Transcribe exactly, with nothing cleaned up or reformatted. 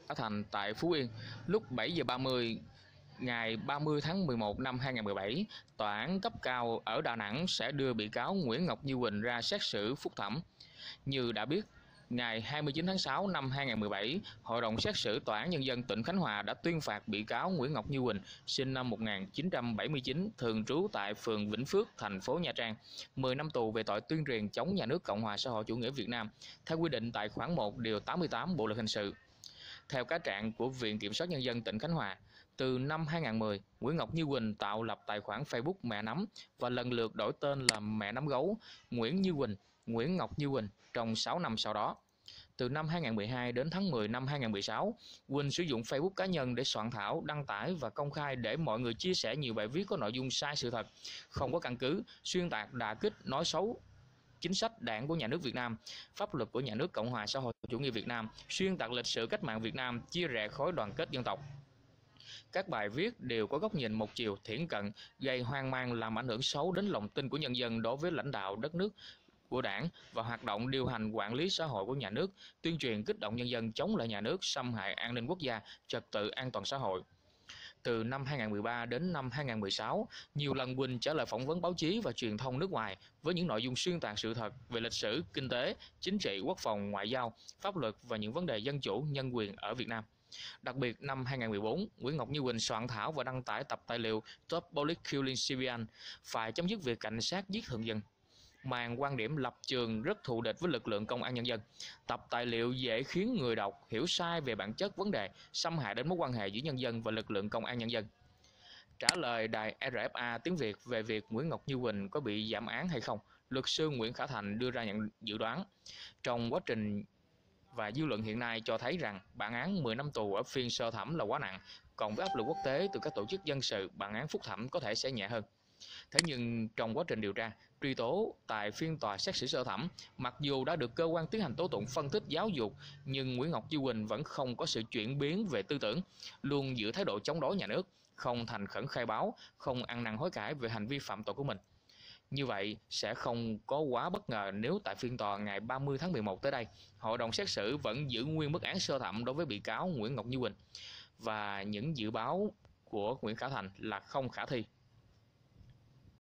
Khả Thành tại Phú Yên. Lúc bảy giờ ba mươi ngày ba mươi tháng mười một năm hai nghìn không trăm mười bảy, Tòa án cấp cao ở Đà Nẵng sẽ đưa bị cáo Nguyễn Ngọc Như Quỳnh ra xét xử phúc thẩm. Như đã biết, ngày hai mươi chín tháng sáu năm hai nghìn không trăm mười bảy, Hội đồng xét xử Tòa án Nhân dân tỉnh Khánh Hòa đã tuyên phạt bị cáo Nguyễn Ngọc Như Quỳnh, sinh năm một nghìn chín trăm bảy mươi chín, thường trú tại phường Vĩnh Phước, thành phố Nha Trang, mười năm tù về tội tuyên truyền chống nhà nước Cộng hòa xã hội chủ nghĩa Việt Nam, theo quy định tại khoản một điều tám mươi tám Bộ luật hình sự. Theo cáo trạng của Viện Kiểm soát Nhân dân tỉnh Khánh Hòa, từ năm hai nghìn không trăm mười, Nguyễn Ngọc Như Quỳnh tạo lập tài khoản Facebook Mẹ Nắm và lần lượt đổi tên là Mẹ Nắm Gấu, Nguyễn Như Quỳnh, Nguyễn Ngọc Như Quỳnh trong sáu năm sau đó. Từ năm hai nghìn không trăm mười hai đến tháng mười năm hai nghìn không trăm mười sáu, Quỳnh sử dụng Facebook cá nhân để soạn thảo, đăng tải và công khai để mọi người chia sẻ nhiều bài viết có nội dung sai sự thật, không có căn cứ, xuyên tạc, đả kích, nói xấu chính sách đảng của nhà nước Việt Nam, pháp luật của nhà nước Cộng hòa xã hội chủ nghĩa Việt Nam, xuyên tạc lịch sử cách mạng Việt Nam, chia rẽ khối đoàn kết dân tộc. Các bài viết đều có góc nhìn một chiều, thiển cận, gây hoang mang, làm ảnh hưởng xấu đến lòng tin của nhân dân đối với lãnh đạo đất nước của đảng và hoạt động điều hành quản lý xã hội của nhà nước, tuyên truyền kích động nhân dân chống lại nhà nước, xâm hại an ninh quốc gia, trật tự an toàn xã hội. Từ năm hai nghìn không trăm mười ba đến năm hai nghìn không trăm mười sáu, nhiều lần Quỳnh trả lời phỏng vấn báo chí và truyền thông nước ngoài với những nội dung xuyên tạc sự thật về lịch sử, kinh tế, chính trị, quốc phòng, ngoại giao, pháp luật và những vấn đề dân chủ, nhân quyền ở Việt Nam. Đặc biệt, năm hai nghìn không trăm mười bốn, Nguyễn Ngọc Như Quỳnh soạn thảo và đăng tải tập tài liệu Top Police Killing Civilian, phải chấm dứt việc cảnh sát giết thường dân, mang quan điểm lập trường rất thù địch với lực lượng công an nhân dân. Tập tài liệu dễ khiến người đọc hiểu sai về bản chất vấn đề, xâm hại đến mối quan hệ giữa nhân dân và lực lượng công an nhân dân. Trả lời đài rờ ép a tiếng Việt về việc Nguyễn Ngọc Như Quỳnh có bị giảm án hay không, luật sư Nguyễn Khả Thành đưa ra nhận dự đoán. Trong quá trình và dư luận hiện nay cho thấy rằng bản án mười năm tù ở phiên sơ thẩm là quá nặng, còn với áp lực quốc tế từ các tổ chức dân sự, bản án phúc thẩm có thể sẽ nhẹ hơn. Thế nhưng trong quá trình điều tra, truy tố tại phiên tòa xét xử sơ thẩm, mặc dù đã được cơ quan tiến hành tố tụng phân tích giáo dục, nhưng Nguyễn Ngọc Như Quỳnh vẫn không có sự chuyển biến về tư tưởng, luôn giữ thái độ chống đối nhà nước, không thành khẩn khai báo, không ăn năn hối cải về hành vi phạm tội của mình. Như vậy sẽ không có quá bất ngờ nếu tại phiên tòa ngày ba mươi tháng mười một tới đây, hội đồng xét xử vẫn giữ nguyên mức án sơ thẩm đối với bị cáo Nguyễn Ngọc Như Quỳnh và những dự báo của Nguyễn Khả Thành là không khả thi.